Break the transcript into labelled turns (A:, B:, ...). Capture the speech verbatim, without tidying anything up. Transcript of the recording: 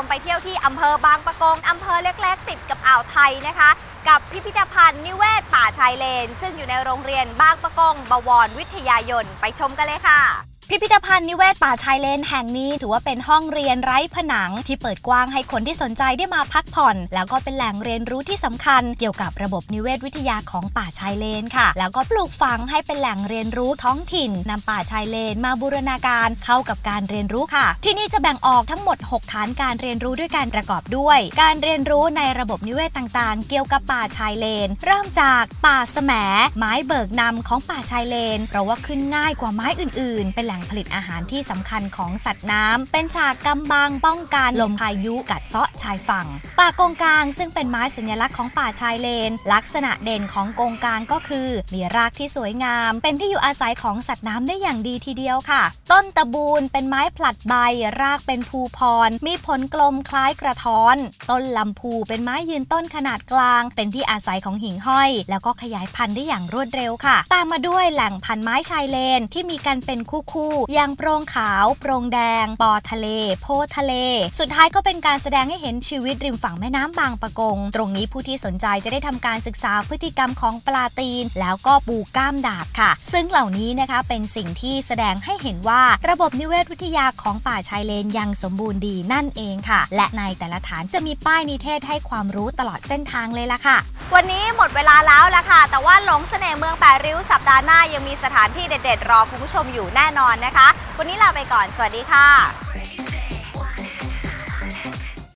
A: มไปเที่ยวที่อำเภอบางปะกงอำเภอเล็กๆติดกับอ่าวไทยนะคะกับพิพิธภัณฑ์นิเวศป่าชายเลนซึ่งอยู่ในโรงเรียนบางปะกงบวรวิทยายนไปชมกันเลยค่ะพิพิธภัณฑ์นิเวศป่าชายเลนแห่งนี้ถือว่าเป็นห้องเรียนไร้ผนังที่เปิดกว้างให้คนที่สนใจได้มาพักผ่อนแล้วก็เป็นแหล่งเรียนรู้ที่สำคัญเกี่ยวกับระบบนิเวศวิทยาของป่าชายเลนค่ะแล้วก็ปลูกฝังให้เป็นแหล่งเรียนรู้ท้องถิ่นนำป่าชายเลนมาบูรณาการเข้ากับการเรียนรู้ค่ะที่นี่จะแบ่งออกทั้งหมดหกฐานการเรียนรู้ด้วยการประกอบด้วยการเรียนรู้ในระบบนิเวศต่างๆเกี่ยวกับป่าชายเลนเริ่มจากป่าแสมไม้เบิกนำของป่าชายเลนเพราะว่าขึ้นง่ายกว่าไม้อื่นๆเป็นแหล่งผลิตอาหารที่สำคัญของสัตว์น้ำเป็นฉากกำบังป้องกันลมพายุกัดเซาะชายฝั่งป่ากงกางซึ่งเป็นไม้สัญลักษณ์ของป่าชายเลนลักษณะเด่นของกงกางก็คือมีรากที่สวยงามเป็นที่อยู่อาศัยของสัตว์น้ำได้อย่างดีทีเดียวค่ะต้นตะบูนเป็นไม้ผลัดใบรากเป็นภูพรมีผลกลมคล้ายกระท้อนต้นลำพูเป็นไม้ยืนต้นขนาดกลางเป็นที่อาศัยของหิ่งห้อยแล้วก็ขยายพันธุ์ได้อย่างรวดเร็วค่ะตามมาด้วยแหล่งพันธุ์ไม้ชายเลนที่มีกันเป็นคู่ๆอย่างโปร่งขาวโปร่งแดงปอทะเลโพทะเลสุดท้ายก็เป็นการแสดงให้เห็นชีวิตริมฝั่งแม่น้ำบางปะกงตรงนี้ผู้ที่สนใจจะได้ทำการศึกษาพฤติกรรมของปลาตีนแล้วก็ปูก้ามดาบค่ะซึ่งเหล่านี้นะคะเป็นสิ่งที่แสดงให้เห็นว่าระบบนิเวศวิทยาของป่าชายเลนยังสมบูรณ์ดีนั่นเองค่ะและในแต่ละฐานจะมีป้ายนิเทศให้ความรู้ตลอดเส้นทางเลยล่ะค่ะวันนี้หมดเวลาแล้วล่ะค่ะแต่ว่าหลงเสน่ห์เมืองแปดริ้วสัปดาห์หน้ายังมีสถานที่เด็ดๆรอคุณผู้ชมอยู่แน่นอนนะคะวันนี้ลาไปก่อนสวัสดีค่ะ